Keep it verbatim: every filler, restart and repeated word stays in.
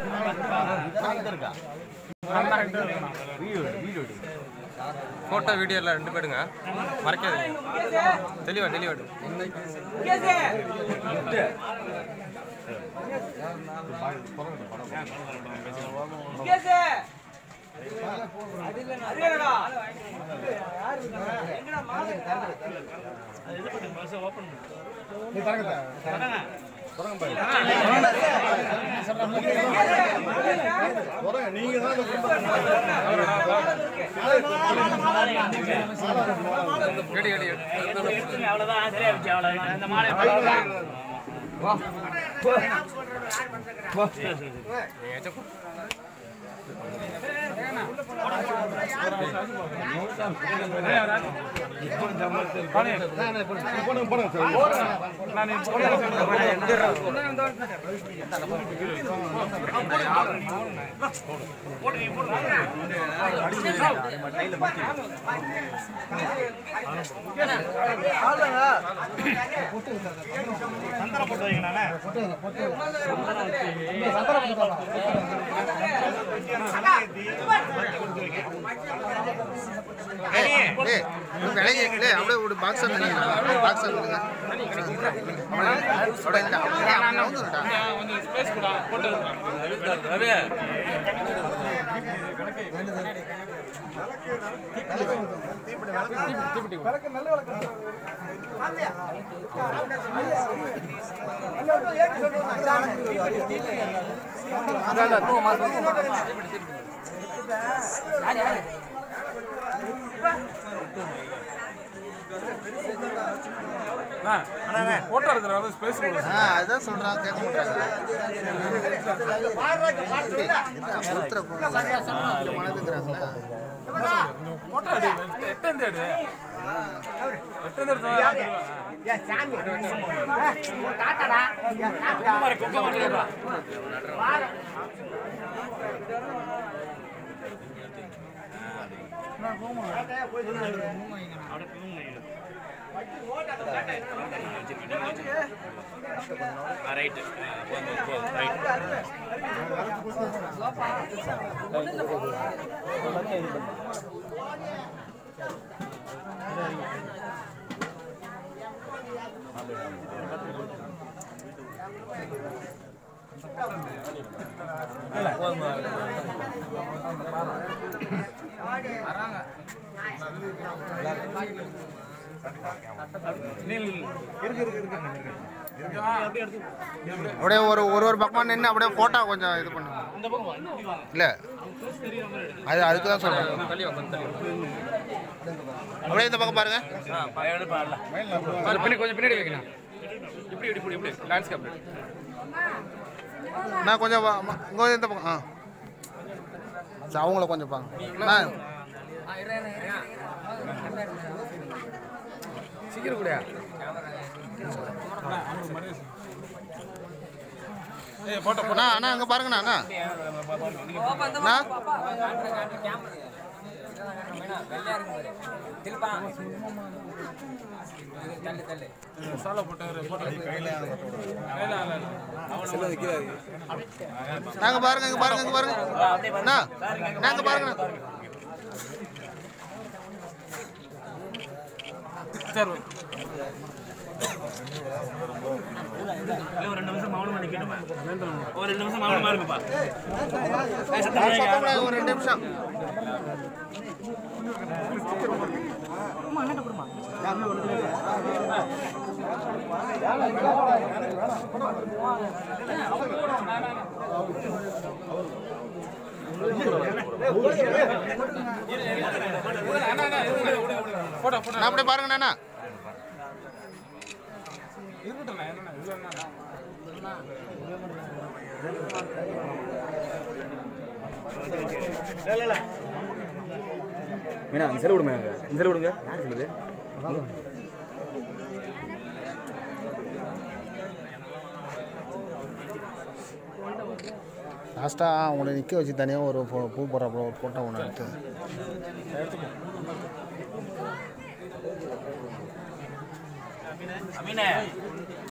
Photo video எல்லாம் ரெண்டு பேருங்க மறக்காதீங்க. தெளிவா தெளிவா அப்படியே ஒரு பாக்ஸ் பாக்ஸ் போட்டோ எடுக்கிறாங்க ஸ்பேஸ் அதான் சொல்றாங்க கேட்க அப்படியே ஒரு ஒரு ஒரு பக்கமா நின்று அப்படியே போட்டோ கொஞ்சம் இது பண்ணுங்க. இல்ல அது அதுக்கு தான் சொல்றேன். அப்படியே இந்த பக்கம் பாருங்க. கொஞ்சம் பின்னாடி வைக்கணும். இப்படி இப்படி இப்படி லேண்ட்ஸ்கேப் நான் கொஞ்சம் இங்கே இந்த பக்கம் ஆ அவங்கள கொஞ்சம் பாருங்க. சீக்கிரம் கூடயா அண்ணா அண்ணா அங்கே பாருங்கண்ணா அண்ணா நாங்க பாருங்க இங்க பாருங்க இங்க பாருங்க அண்ணா நாங்க பாருங்க சரி ஒரு ரெண்டு நிமிஷம் மௌனமா நிக்கணுமா ஒரு ரெண்டு நிமிஷம் மௌனமா இருங்கப்பா ஒரு ரெண்டு நிமிஷம் அம்மா அண்ணா குடுமா போடா போடா நான் அப்படியே பாருங்க அண்ணா மீனா இந்த சைடு விடுங்க இந்த சைடு விடுங்க யார் சொல்லுது லாஸ்ட்டாக அவங்கள நிற்க வச்சு தனியாக ஒரு பூ போடுறப்போ ஒரு ஃபோட்டோ ஒன்று எடுத்து அமீனே